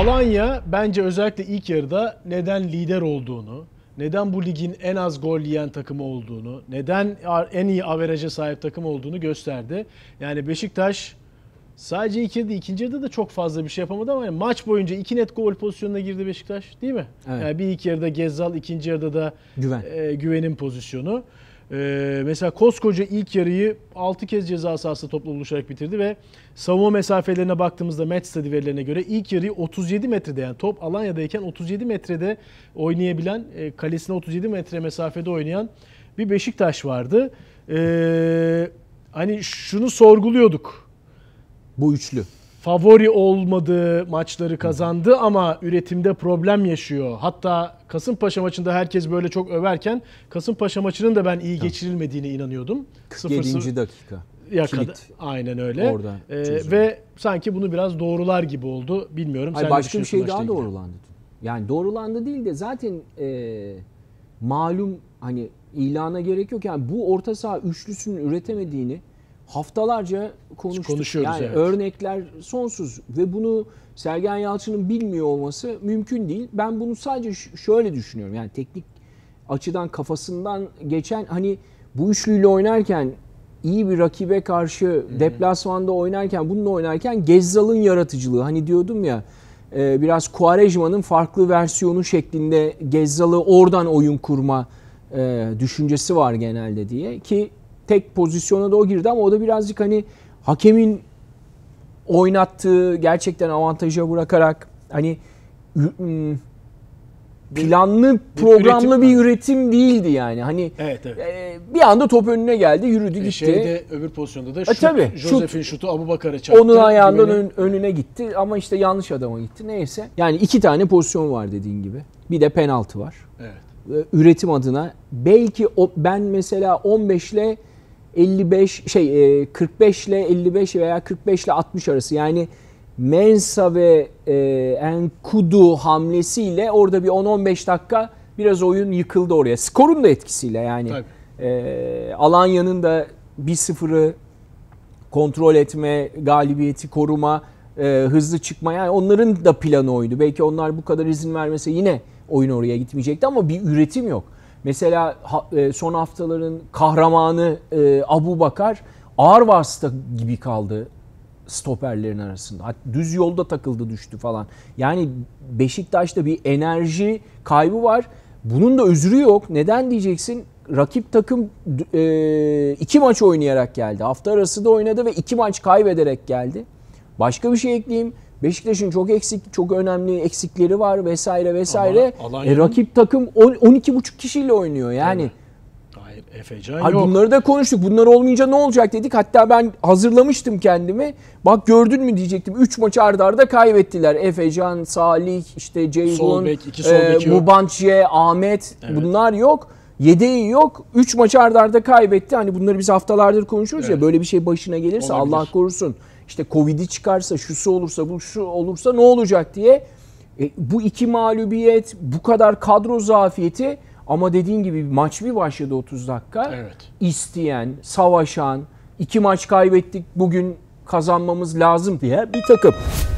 Alanya bence özellikle ilk yarıda neden lider olduğunu, neden bu ligin en az gol yiyen takımı olduğunu, neden en iyi averaja sahip takım olduğunu gösterdi. Yani Beşiktaş sadece ilk yarıda, ikinci yarıda da çok fazla bir şey yapamadı ama yani maç boyunca 2 net gol pozisyonuna girdi Beşiktaş, değil mi? Evet. Yani bir ilk yarıda Gezzal, ikinci yarıda da Güven'in pozisyonu. Mesela koskoca ilk yarıyı 6 kez ceza sahasında topla buluşarak bitirdi ve savunma mesafelerine baktığımızda Match Study verilerine göre ilk yarıyı 37 metrede, yani top Alanya'dayken 37 metrede oynayabilen, kalesine 37 metre mesafede oynayan bir Beşiktaş vardı. Hani şunu sorguluyorduk. Bu üçlü. Favori olmadığı maçları kazandı ama üretimde problem yaşıyor. Hatta Kasımpaşa maçında herkes böyle çok överken Kasımpaşa maçının da ben iyi geçirilmediğine inanıyordum. 47. dakika. Aynen öyle. Orada ve sanki bunu biraz doğrular gibi oldu. Bilmiyorum. Hayır, başka bir şey daha doğrulandı. Yani doğrulandı değil de zaten malum, hani ilana gerek yok. Yani bu orta saha üçlüsünün üretemediğini haftalarca konuşuyoruz. Yani evet. Örnekler sonsuz ve bunu Sergen Yalçın'ın bilmiyor olması mümkün değil. Ben bunu sadece şöyle düşünüyorum. Yani teknik açıdan kafasından geçen, hani bu üçlüyle oynarken, iyi bir rakibe karşı deplasmanda oynarken, bununla oynarken Gezzal'ın yaratıcılığı, hani diyordum ya, biraz Quaresma'nın farklı versiyonu şeklinde Gezzal'ı oradan oyun kurma düşüncesi var genelde diye, ki tek pozisyona da o girdi ama o da birazcık hani hakemin oynattığı, gerçekten avantaja bırakarak, hani planlı, programlı bir üretim değildi yani. Hani evet. Bir anda top önüne geldi, yürüdü gitti. Öbür pozisyonda da Josef'in şutu Abubakar'a çarptı. Onun ayağından önüne gitti ama işte yanlış adama gitti. Neyse. Yani 2 tane pozisyon var dediğin gibi. Bir de penaltı var. Evet. Üretim adına belki ben mesela 15 ile 45 ile 55 veya 45 ile 60 arası, yani Mensah ve Enkudu hamlesiyle orada bir 10-15 dakika biraz oyun yıkıldı oraya. Skorun da etkisiyle yani. Alanya'nın da 1-0'ı kontrol etme, galibiyeti koruma, hızlı çıkma, yani onların da planı oydu. Belki onlar bu kadar izin vermese yine oyun oraya gitmeyecekti ama bir üretim yok. Mesela son haftaların kahramanı Abubakar ağır vasıta gibi kaldı stoperlerin arasında. Düz yolda takıldı, düştü falan. Yani Beşiktaş'ta bir enerji kaybı var. Bunun da özrü yok. Neden diyeceksin? Rakip takım 2 maç oynayarak geldi. Hafta arası da oynadı ve 2 maç kaybederek geldi. Başka bir şey ekleyeyim. Beşiktaş'ın çok önemli eksikleri var vesaire vesaire. Rakip takım 12,5 kişiyle oynuyor yani. Hayır, Efecan yok. Bunları da konuştuk. Bunlar olmayınca ne olacak dedik. Hatta ben hazırlamıştım kendimi. Bak gördün mü diyecektim. 3 maçı arda arda kaybettiler. Efecan, Salih, işte Ceyhun, Mubancı'ya, Ahmet. Evet. Bunlar yok. Yedeği yok. 3 maçı arda arda kaybetti. Hani bunları biz haftalardır konuşuyoruz ya. Böyle bir şey başına gelirse olabilir. Allah korusun. İşte Covid'i çıkarsa, şusu olursa, bu şu olursa ne olacak diye. Bu 2 mağlubiyet, bu kadar kadro zafiyeti, ama dediğin gibi maç bir başladı 30 dakika. Evet. İsteyen, savaşan, 2 maç kaybettik, bugün kazanmamız lazım diye bir takım.